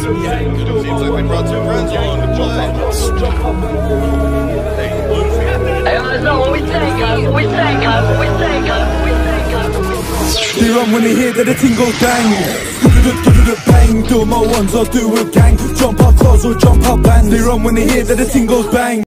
Seems like they brought two friends along to play. They run when they hear that the ting goes bang. Bang, do my ones, I'll do a gang. Jump up cars or jump up bands. They run when they hear that the ting goes bang.